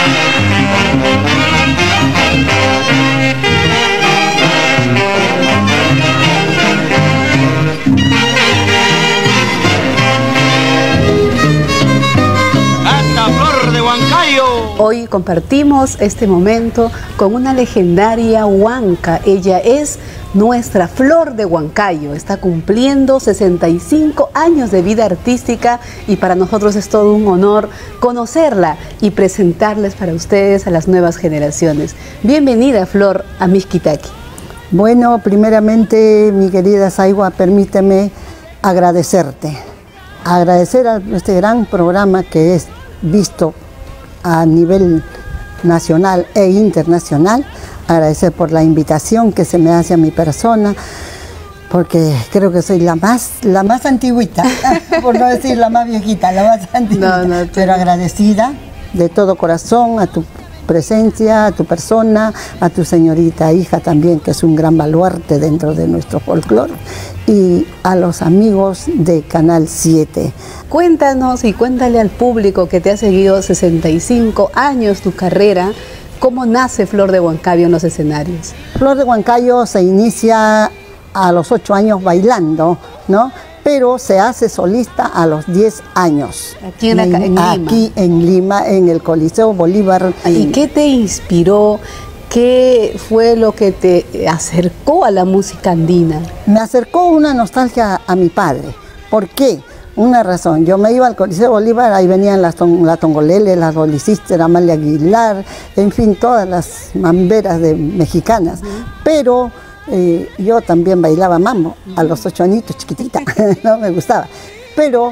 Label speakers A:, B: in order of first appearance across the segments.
A: Hoy compartimos este momento con una legendaria huanca. Ella es nuestra Flor de Huancayo. Está cumpliendo 65 años de vida artística y para nosotros es todo un honor conocerla y presentarles para ustedes a las nuevas generaciones. Bienvenida, Flor, a Mixquitaqui.
B: Bueno, primeramente, mi querida Saigua, permíteme agradecerte. Agradecer a este gran programa que es visto a nivel nacional e internacional, agradecer por la invitación que se me hace a mi persona, porque creo que soy la más antigüita, por no decir la más viejita, la más antigüita, pero agradecida de todo corazón a tu presencia, a tu persona, a tu señorita hija también, que es un gran baluarte dentro de nuestro folclore, y a los amigos de Canal 7.
A: Cuéntanos y cuéntale al público que te ha seguido 65 años tu carrera, ¿cómo nace Flor de Huancayo en los escenarios? Flor de Huancayo se inicia a los 8 años bailando, ¿no? Pero se hace solista a los 10 años. Aquí en Lima. Aquí en Lima, en el Coliseo Bolívar. ¿Y qué te inspiró? ¿Qué fue lo que te acercó a la música andina?
B: Me acercó una nostalgia a mi padre. ¿Por qué? Una razón. Yo me iba al Coliseo Bolívar, ahí venían la Tongolele, las Rolisister, Amalia Aguilar, en fin, todas las mamberas mexicanas. Pero yo también bailaba mambo a los 8 añitos, chiquitita, no me gustaba. Pero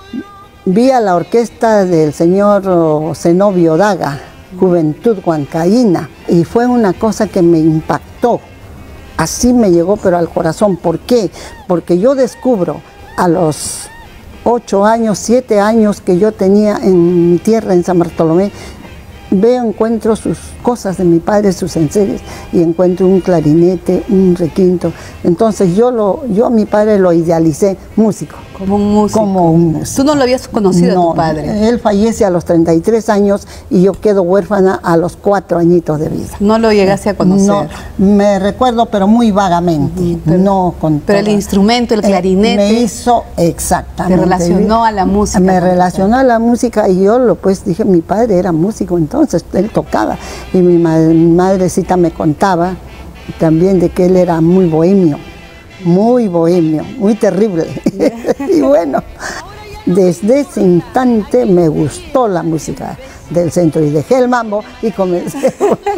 B: vi a la orquesta del señor Zenobio Daga, Juventud Huancaína, y fue una cosa que me impactó. Así me llegó, pero al corazón. ¿Por qué? Porque yo descubro a los 8 años, 7 años que yo tenía en mi tierra, en San Bartolomé, encuentro sus cosas de mi padre, sus enseres, y encuentro un clarinete, un requinto. Entonces yo a mi padre lo idealicé músico.
A: Como un músico.
B: Como un músico.
A: ¿Tú no lo habías conocido a tu padre?
B: Él fallece a los 33 años y yo quedo huérfana a los 4 añitos de vida.
A: ¿No lo llegaste a conocer?
B: No, me recuerdo, pero muy vagamente. Pero
A: el instrumento, el clarinete.
B: Me hizo exactamente.
A: Te relacionó a la música.
B: Me relacionó a la música y yo pues dije, mi padre era músico entonces, él tocaba. Y mi madrecita me contaba también de que él era muy bohemio, muy terrible. Y bueno, desde ese instante me gustó la música del centro y dejé el mambo y comencé.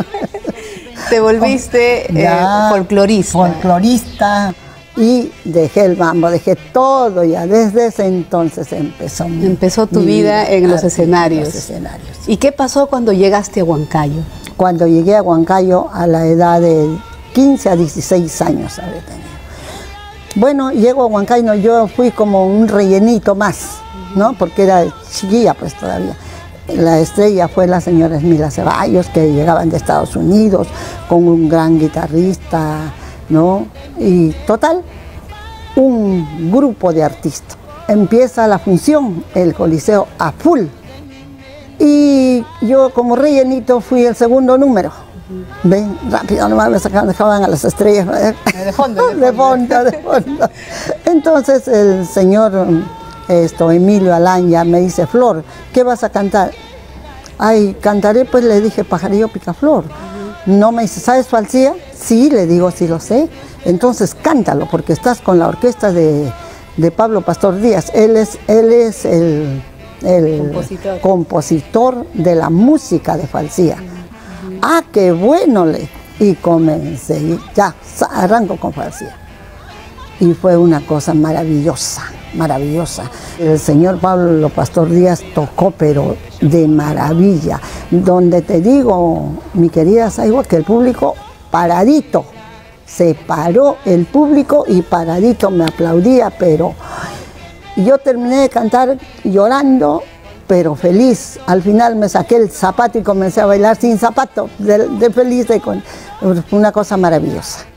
A: Te volviste folclorista.
B: Folclorista y dejé el mambo, dejé todo ya. Desde ese entonces empezó
A: tu vida en los escenarios. ¿Y qué pasó cuando llegaste a Huancayo?
B: Cuando llegué a Huancayo a la edad de 15 a 16 años había tenido. Bueno, llego a Huancayo, yo fui como un rellenito más, ¿no? Porque era chiquilla pues todavía. La estrella fue la señora Esmila Ceballos, que llegaban de Estados Unidos con un gran guitarrista, ¿no? Y total, un grupo de artistas. Empieza la función, el Coliseo a full. Y yo como rellenito fui el segundo número. Ven, rápido, nomás me dejaban a las estrellas. De fondo. Entonces el señor Emilio Alanya me dice, Flor, ¿qué vas a cantar? Ay, cantaré, pues le dije, Pajarillo Picaflor. No me dice, ¿sabes falsía? Sí, le digo, sí lo sé. Entonces cántalo, porque estás con la orquesta de Pablo Pastor Díaz. Él es el compositor de la música de falsía. Ah, qué bueno, y comencé, y ya, arranco con falsía. Y fue una cosa maravillosa, maravillosa. El señor Pablo Pastor Díaz tocó, pero de maravilla. Donde te digo, mi querida Saigua, que el público paradito, se paró el público y paradito me aplaudía, pero yo terminé de cantar llorando, pero feliz. Al final me saqué el zapato y comencé a bailar sin zapato, de feliz, una cosa maravillosa.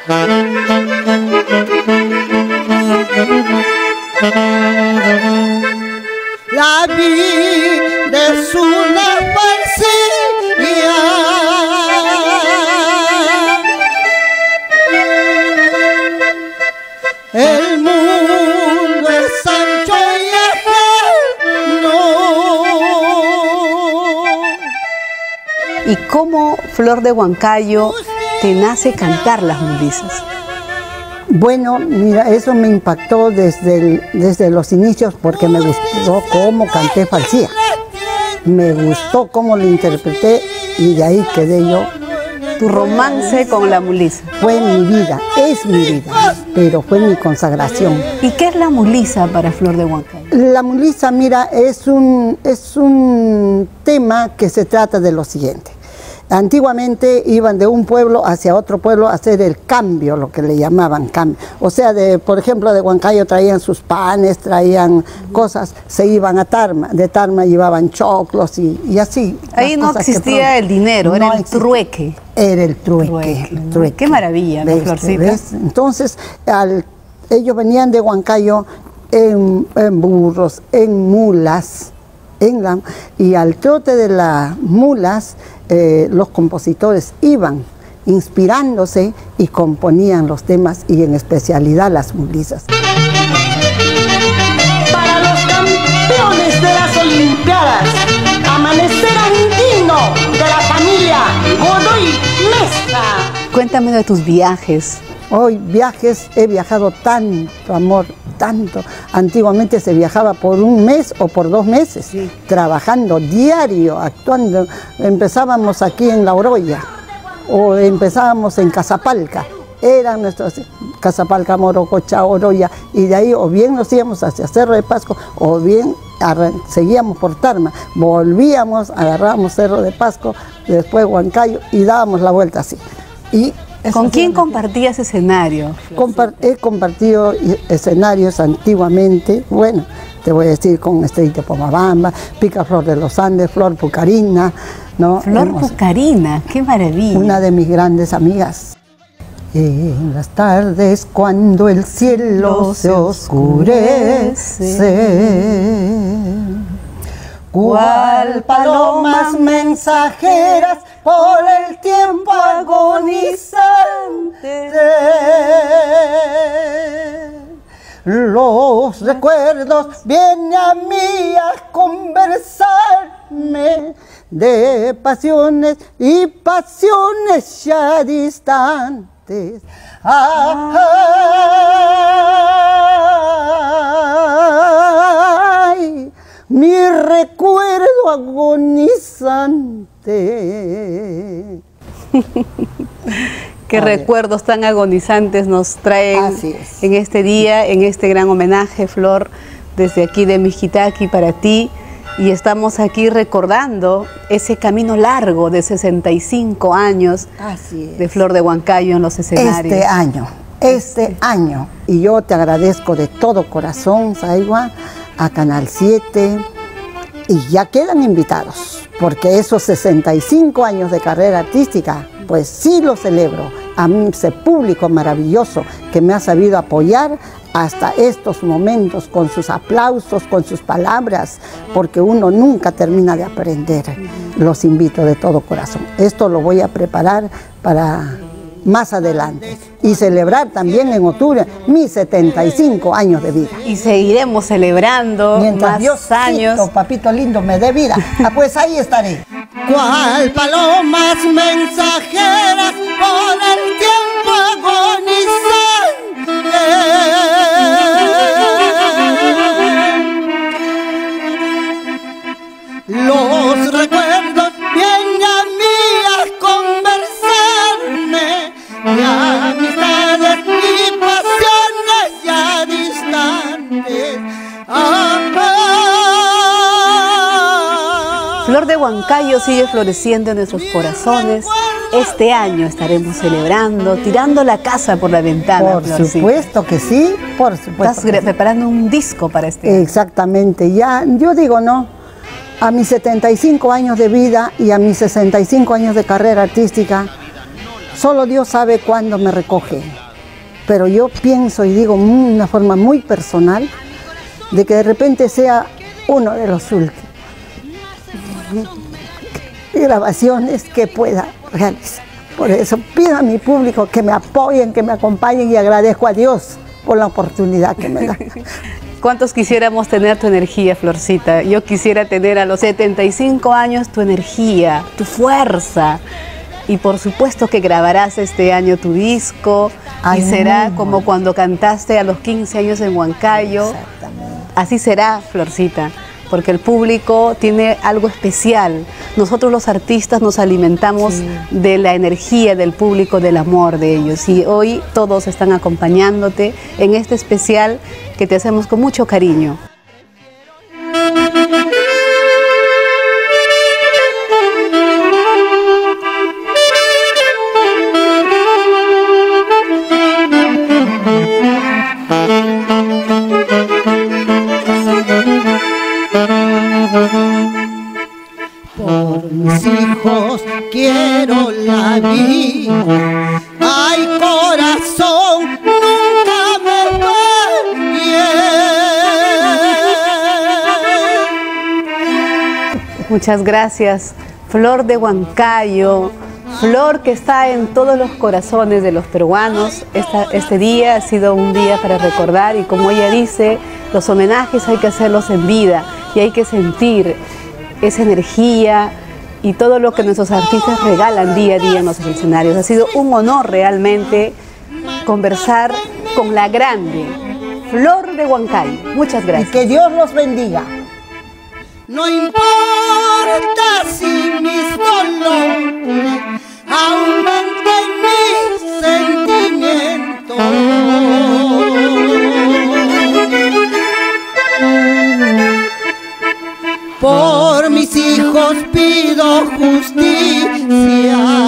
B: La vida es una poesía, el mundo es ancho y ajeno.
A: ¿Y cómo, Flor de Huancayo, te nace cantar las mulizas?
B: Bueno, mira, eso me impactó desde los inicios porque me gustó cómo canté Falsía. Me gustó cómo lo interpreté y de ahí quedé yo.
A: Tu romance con la muliza.
B: Fue mi vida, es mi vida, pero fue mi consagración.
A: ¿Y qué es la muliza para Flor de Huancayo?
B: La muliza, mira, es un tema que se trata de lo siguiente. Antiguamente iban de un pueblo hacia otro pueblo a hacer el cambio, lo que le llamaban cambio. O sea, por ejemplo, de Huancayo traían sus panes, traían cosas, se iban a Tarma, de Tarma llevaban choclos y así.
A: Ahí no existía el dinero, era el trueque.
B: Era el trueque.
A: Qué maravilla, ¿no, Florcita?
B: ¿Ves? Entonces, ellos venían de Huancayo en burros, en mulas, y al trote de las mulas, los compositores iban inspirándose y componían los temas y en especialidad las mulizas.
C: Para los campeones de las Olimpiadas, Amanecer Andino de la familia Godoy Mesa.
A: Cuéntame de tus viajes.
B: Hoy viajes, he viajado tanto, amor, tanto. Antiguamente se viajaba por un mes o por 2 meses, sí, trabajando diario, actuando. Empezábamos aquí en La Oroya o empezábamos en Casapalca. Eran nuestros Casapalca, Morococha, Oroya, y de ahí o bien nos íbamos hacia Cerro de Pasco o bien seguíamos por Tarma, volvíamos, agarrábamos Cerro de Pasco, después Huancayo y dábamos la vuelta así.
A: ¿Con quién compartías escenario?
B: He compartido escenarios antiguamente, bueno, te voy a decir con Estrellita Pomabamba, Picaflor de los Andes, Flor Pucarina, ¿no?
A: Flor Pucarina, qué maravilla.
B: Una de mis grandes amigas. En las tardes cuando el cielo se oscurece, cual palomas mensajeras por el tiempo agonizante, los recuerdos vienen a mí a conversarme de pasiones y pasiones ya distantes. Ay, mi recuerdo agonizante.
A: Qué recuerdos tan agonizantes nos traen en este día, en este gran homenaje, Flor, desde aquí de Mixquitaqui para ti. Y estamos aquí recordando ese camino largo de 65 años de Flor de Huancayo en los escenarios.
B: Este año. Y yo te agradezco de todo corazón, Saigua, a Canal 7. Y ya quedan invitados, porque esos 65 años de carrera artística, pues sí lo celebro. A mí, ese público maravilloso que me ha sabido apoyar hasta estos momentos, con sus aplausos, con sus palabras, porque uno nunca termina de aprender. Los invito de todo corazón. Esto lo voy a preparar para más adelante y celebrar también en octubre mis 75 años de vida.
A: Y seguiremos celebrando
B: mientras
A: más
B: Dios
A: años.
B: Papito lindo, me dé vida. Pues ahí estaré. Cual palomas mensajeras por el tiempo agonizante, los recuerdos vienen a mí a conversarme de amistades y pasiones ya distantes.
A: Flor de Huancayo sigue floreciendo en nuestros corazones. Este año estaremos celebrando, tirando la casa por la ventana.
B: Por supuesto que sí, por supuesto.
A: Estás preparando un disco para este año.
B: Exactamente, ya, yo digo, no, a mis 75 años de vida y a mis 65 años de carrera artística, Solo Dios sabe cuándo me recoge. Pero yo pienso y digo de una forma muy personal de que de repente sea uno de los últimos grabaciones que pueda realizar. Por eso pido a mi público que me apoyen, que me acompañen y agradezco a Dios por la oportunidad que me da.
A: ¿Cuántos quisiéramos tener tu energía, Florcita? Yo quisiera tener a los 75 años tu energía, tu fuerza. Y por supuesto que grabarás este año tu disco. Ay, y será como cuando cantaste a los 15 años en Huancayo.
B: Exactamente.
A: Así será, Florcita, porque el público tiene algo especial. Nosotros los artistas nos alimentamos de la energía del público, del amor de ellos. Y hoy todos están acompañándote en este especial que te hacemos con mucho cariño.
C: Por mis hijos quiero la vida, ay corazón, nunca me falles.
A: Muchas gracias, Flor de Huancayo, flor que está en todos los corazones de los peruanos. Este día ha sido un día para recordar, y como ella dice, los homenajes hay que hacerlos en vida y hay que sentir esa energía y todo lo que nuestros artistas regalan día a día en los escenarios. Ha sido un honor realmente conversar con la grande Flor de Huancayo. Muchas gracias.
B: Y que Dios los bendiga.
C: No importa si mis dolores aumenten mis sentimientos. Por mis hijos pido justicia.